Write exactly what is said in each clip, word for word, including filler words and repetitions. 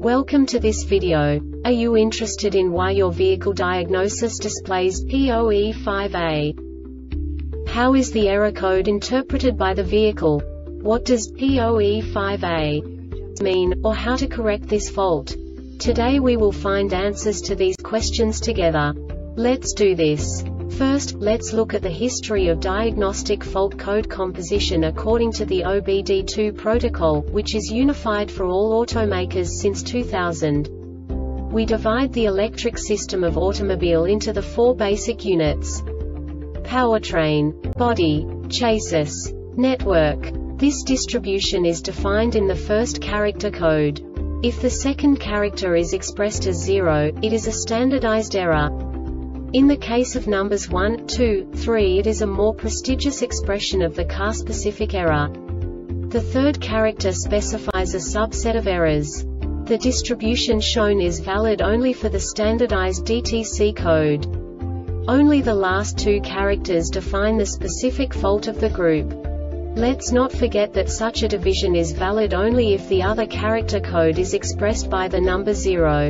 Welcome to this video. Are you interested in why your vehicle diagnosis displays P O E five A? How is the error code interpreted by the vehicle? What does P O E five A mean, or how to correct this fault? Today we will find answers to these questions together. Let's do this. First, let's look at the history of diagnostic fault code composition according to the O B D two protocol, which is unified for all automakers since two thousand. We divide the electric system of automobile into the four basic units: powertrain, body, chassis, network. This distribution is defined in the first character code. If the second character is expressed as zero, it is a standardized error. In the case of numbers one, two, three, it is a more prestigious expression of the car-specific error. The third character specifies a subset of errors. The distribution shown is valid only for the standardized D T C code. Only the last two characters define the specific fault of the group. Let's not forget that such a division is valid only if the other character code is expressed by the number zero.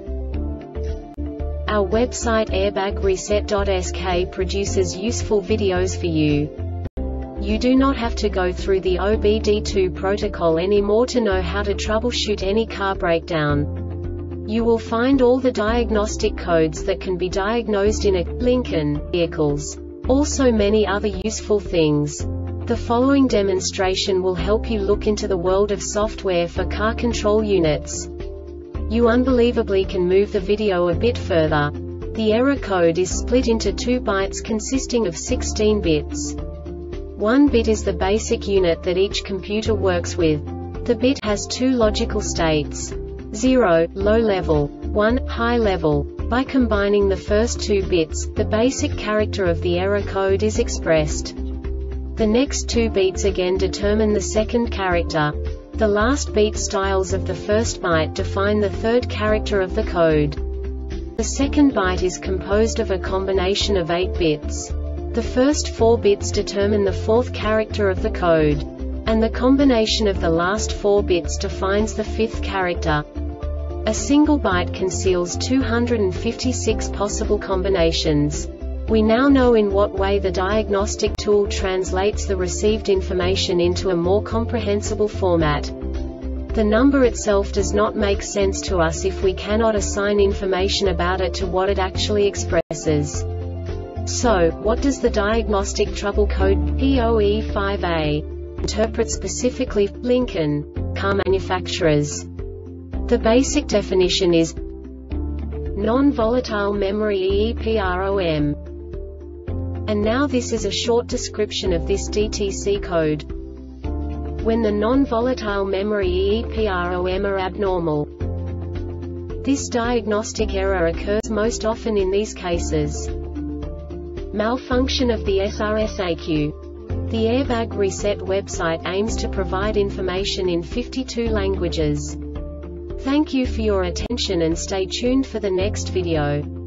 Our website airbag reset dot S K produces useful videos for you. You do not have to go through the O B D two protocol anymore to know how to troubleshoot any car breakdown. You will find all the diagnostic codes that can be diagnosed in a Lincoln vehicles. Also many other useful things. The following demonstration will help you look into the world of software for car control units. You unbelievably can move the video a bit further. The error code is split into two bytes consisting of sixteen bits. One bit is the basic unit that each computer works with. The bit has two logical states: zero, low level, one, high level. By combining the first two bits, the basic character of the error code is expressed. The next two beats again determine the second character. The last beat styles of the first byte define the third character of the code. The second byte is composed of a combination of eight bits. The first four bits determine the fourth character of the code. And the combination of the last four bits defines the fifth character. A single byte conceals two hundred fifty-six possible combinations. We now know in what way the diagnostic tool translates the received information into a more comprehensible format. The number itself does not make sense to us if we cannot assign information about it to what it actually expresses. So, what does the diagnostic trouble code P O E five A interpret specifically for Lincoln car manufacturers? The basic definition is non-volatile memory EEPROM. And now this is a short description of this D T C code. When the non-volatile memory EEPROM are abnormal, this diagnostic error occurs most often in these cases: malfunction of the S R S A Q. The Airbag Reset website aims to provide information in fifty-two languages. Thank you for your attention and stay tuned for the next video.